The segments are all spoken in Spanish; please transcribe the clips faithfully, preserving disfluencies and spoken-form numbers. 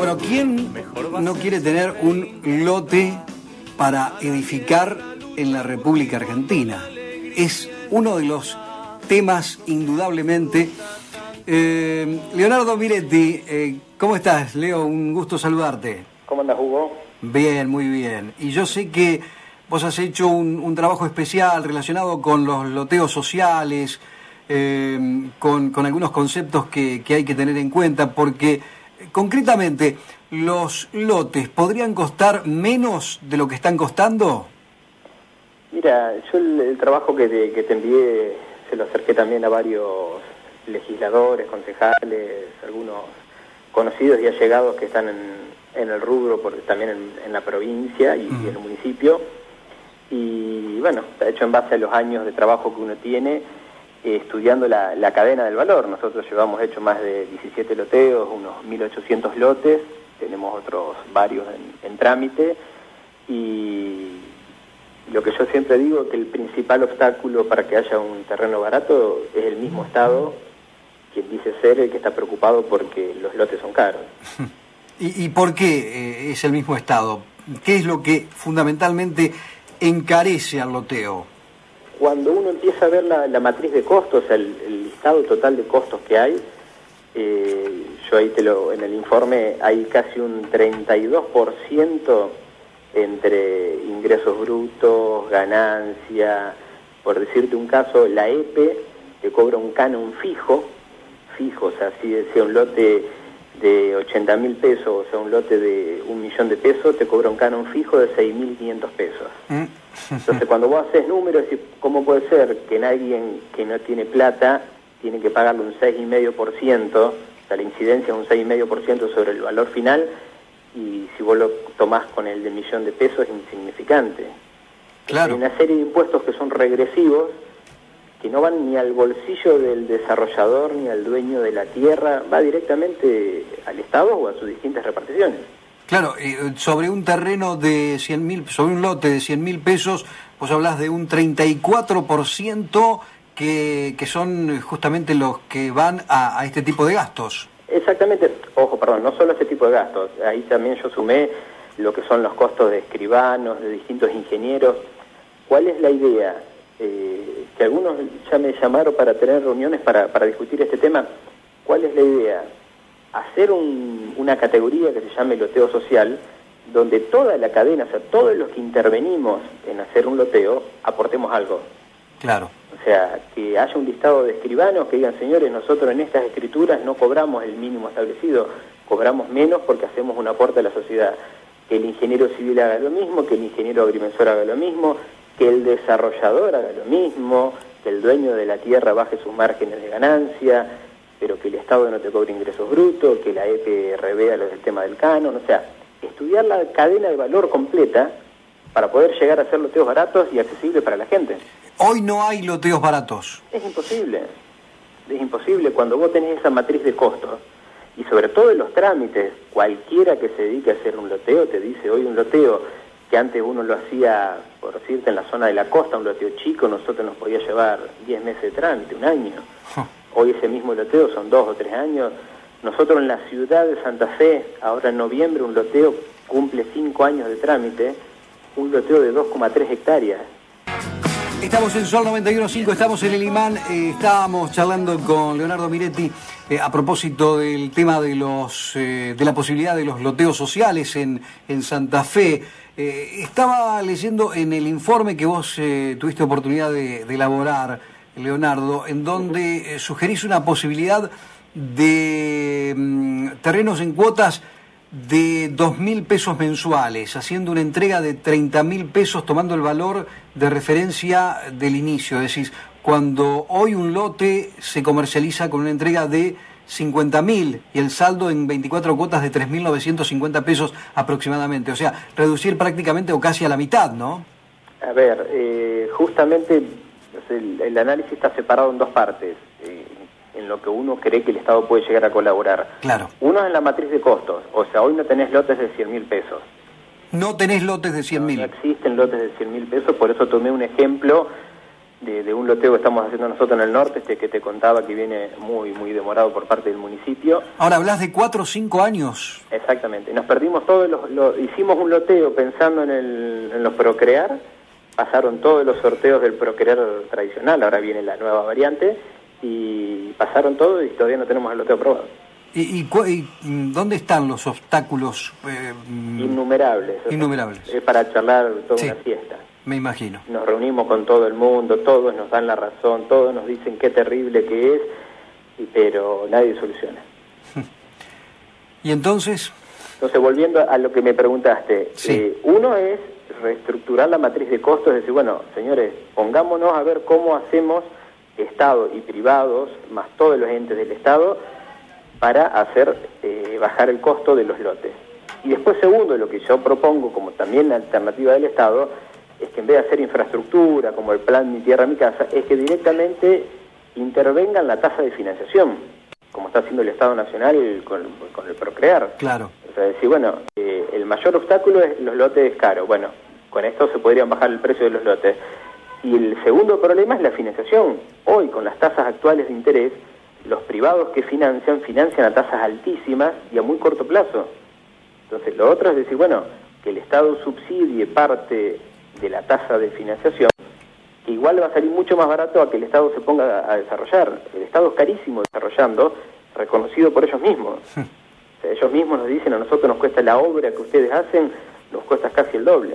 Bueno, ¿quién no quiere tener un lote para edificar en la República Argentina? Es uno de los temas, indudablemente. Eh, Leonardo Miretti, eh, ¿cómo estás, Leo? Un gusto saludarte. ¿Cómo andas, Hugo? Bien, muy bien. Y yo sé que vos has hecho un, un trabajo especial relacionado con los loteos sociales, eh, con, con algunos conceptos que, que hay que tener en cuenta, porque concretamente, ¿los lotes podrían costar menos de lo que están costando? Mira, yo el, el trabajo que te, que te envié se lo acerqué también a varios legisladores, concejales, algunos conocidos y allegados que están en, en el rubro, porque también en, en la provincia y, uh-huh. y en el municipio. Y bueno, está hecho en base a los años de trabajo que uno tiene, eh, estudiando la, la cadena del valor. Nosotros llevamos hecho más de diecisiete loteos, unos mil ochocientos lotes, tenemos otros varios en, en trámite, y lo que yo siempre digo es que el principal obstáculo para que haya un terreno barato es el mismo Estado, quien dice ser el que está preocupado porque los lotes son caros. ¿Y, y por qué eh, es el mismo Estado? ¿Qué es lo que fundamentalmente encarece al loteo? Cuando uno empieza a ver la, la matriz de costos, el, el listado total de costos que hay, eh, yo ahí te lo, en el informe hay casi un treinta y dos por ciento entre ingresos brutos, ganancia. Por decirte un caso, la E P E te cobra un canon fijo, fijo, o sea, si sea un lote de ochenta mil pesos, o sea, un lote de un millón de pesos, te cobra un canon fijo de seis mil quinientos pesos. Entonces, cuando vos haces números, ¿cómo puede ser que alguien que no tiene plata tiene que pagarle un seis coma cinco por ciento, o sea, la incidencia es un seis coma cinco por ciento sobre el valor final, y si vos lo tomás con el de millón de pesos es insignificante? Claro. Hay una serie de impuestos que son regresivos, que no van ni al bolsillo del desarrollador ni al dueño de la tierra, va directamente al Estado o a sus distintas reparticiones. Claro, eh, sobre un terreno de cien mil, sobre un lote de cien mil pesos, vos hablás de un treinta y cuatro por ciento que, que son justamente los que van a, a este tipo de gastos. Exactamente, ojo, perdón, no solo este tipo de gastos, ahí también yo sumé lo que son los costos de escribanos, de distintos ingenieros. ¿Cuál es la idea? Eh, que algunos ya me llamaron para tener reuniones para, para discutir este tema. ¿Cuál es la idea? Hacer un, una categoría que se llame loteo social, donde toda la cadena, o sea, todos los que intervenimos en hacer un loteo, aportemos algo. Claro. O sea, que haya un listado de escribanos que digan, señores, nosotros en estas escrituras no cobramos el mínimo establecido, cobramos menos porque hacemos un aporte a la sociedad. Que el ingeniero civil haga lo mismo, que el ingeniero agrimensor haga lo mismo, que el desarrollador haga lo mismo, que el dueño de la tierra baje sus márgenes de ganancia, pero que el Estado no te cobre ingresos brutos, que la E P E revea los del tema del canon. O sea, estudiar la cadena de valor completa para poder llegar a hacer loteos baratos y accesibles para la gente. Hoy no hay loteos baratos. Es imposible, es imposible cuando vos tenés esa matriz de costos, y sobre todo en los trámites. Cualquiera que se dedique a hacer un loteo te dice, hoy un loteo que antes uno lo hacía, por decirte, en la zona de la costa, un loteo chico, nosotros nos podía llevar diez meses de trámite, un año. Hoy ese mismo loteo son dos o tres años. Nosotros en la ciudad de Santa Fe, ahora en noviembre, un loteo cumple cinco años de trámite, un loteo de dos coma tres hectáreas. Estamos en Sol noventa y uno punto cinco, estamos en el imán, eh, estábamos charlando con Leonardo Miretti eh, a propósito del tema de los eh, de la posibilidad de los loteos sociales en, en Santa Fe. Eh, estaba leyendo en el informe que vos eh, tuviste oportunidad de, de elaborar, Leonardo, en donde eh, sugerís una posibilidad de mm, terrenos en cuotas de dos mil pesos mensuales, haciendo una entrega de treinta mil pesos, tomando el valor de referencia del inicio. Es decir, cuando hoy un lote se comercializa con una entrega de cincuenta mil y el saldo en veinticuatro cuotas de tres mil novecientos cincuenta pesos aproximadamente. O sea, reducir prácticamente o casi a la mitad, ¿no? A ver, eh, justamente el, el análisis está separado en dos partes. Eh, en lo que uno cree que el Estado puede llegar a colaborar. Claro. Uno es en la matriz de costos, o sea, hoy no tenés lotes de cien mil pesos. No tenés lotes de cien mil. No, no existen lotes de cien mil pesos, por eso tomé un ejemplo de, de un loteo que estamos haciendo nosotros en el norte, este que te contaba que viene muy muy demorado por parte del municipio. Ahora hablas de cuatro o cinco años. Exactamente, nos perdimos todos los, los hicimos un loteo pensando en, el, en los Procrear, pasaron todos los sorteos del Procrear tradicional, ahora viene la nueva variante, y pasaron todo y todavía no tenemos el loteo aprobado. ¿Y, y, y dónde están los obstáculos? Eh, innumerables. Innumerables. Es para charlar toda sí, una fiesta. Me imagino. Nos reunimos con todo el mundo, todos nos dan la razón, todos nos dicen qué terrible que es, pero nadie soluciona. ¿Y entonces? Entonces, volviendo a lo que me preguntaste, sí. eh, uno es reestructurar la matriz de costos, es decir, bueno, señores, pongámonos a ver cómo hacemos Estado y privados, más todos los entes del Estado, para hacer eh, bajar el costo de los lotes. Y después, segundo, lo que yo propongo como también alternativa del Estado, es que en vez de hacer infraestructura, como el plan Mi Tierra, Mi Casa, es que directamente intervenga en la tasa de financiación, como está haciendo el Estado Nacional con, con el Procrear. Claro. O sea, decir, bueno, eh, el mayor obstáculo es los lotes caros. Bueno, con esto se podrían bajar el precio de los lotes. Y el segundo problema es la financiación. Hoy, con las tasas actuales de interés, los privados que financian, financian a tasas altísimas y a muy corto plazo. Entonces, lo otro es decir, bueno, que el Estado subsidie parte de la tasa de financiación, que igual va a salir mucho más barato a que el Estado se ponga a desarrollar. El Estado es carísimo desarrollando, reconocido por ellos mismos. O sea, ellos mismos nos dicen, a nosotros nos cuesta la obra que ustedes hacen, nos cuesta casi el doble.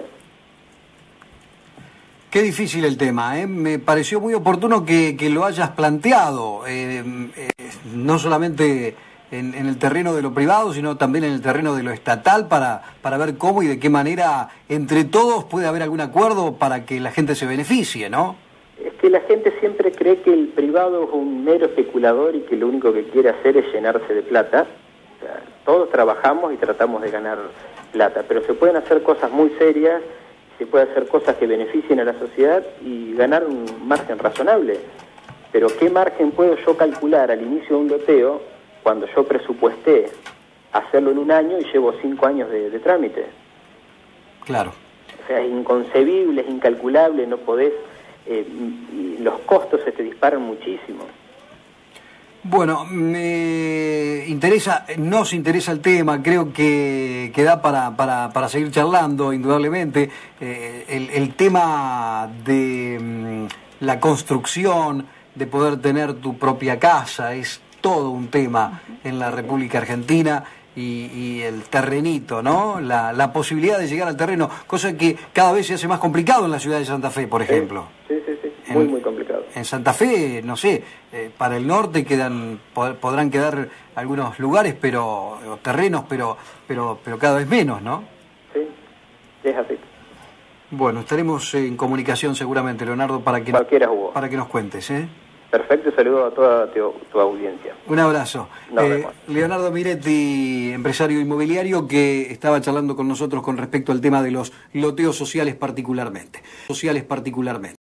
Qué difícil el tema, ¿eh? Me pareció muy oportuno que, que lo hayas planteado, eh, eh, no solamente en, en el terreno de lo privado, sino también en el terreno de lo estatal, para, para ver cómo y de qué manera entre todos puede haber algún acuerdo para que la gente se beneficie, ¿no? Es que la gente siempre cree que el privado es un mero especulador y que lo único que quiere hacer es llenarse de plata. O sea, todos trabajamos y tratamos de ganar plata, pero se pueden hacer cosas muy serias, se puede hacer cosas que beneficien a la sociedad y ganar un margen razonable. Pero ¿qué margen puedo yo calcular al inicio de un loteo cuando yo presupuesté hacerlo en un año y llevo cinco años de, de trámite? Claro. O sea, es inconcebible, es incalculable, no podés, eh, y los costos se te disparan muchísimo. Bueno, me interesa, nos interesa el tema, creo que, que da para, para, para seguir charlando, indudablemente. Eh, el, el tema de mm, la construcción, de poder tener tu propia casa, es todo un tema en la República Argentina. Y, y el terrenito, ¿no? La, la posibilidad de llegar al terreno, cosa que cada vez se hace más complicado en la ciudad de Santa Fe, por ejemplo. Sí, sí, sí, sí. Muy, en, muy complicado. En Santa Fe, no sé, eh, para el norte quedan pod, podrán quedar algunos lugares, pero o terrenos, pero, pero, pero cada vez menos, ¿no? Sí, es así. Bueno, estaremos en comunicación seguramente, Leonardo, para que, Cualquiera hubo. para que nos cuentes, ¿eh? Perfecto, saludo a toda tu, tu audiencia. Un abrazo. Eh, Leonardo Miretti, empresario inmobiliario, que estaba charlando con nosotros con respecto al tema de los loteos sociales particularmente. Sociales particularmente.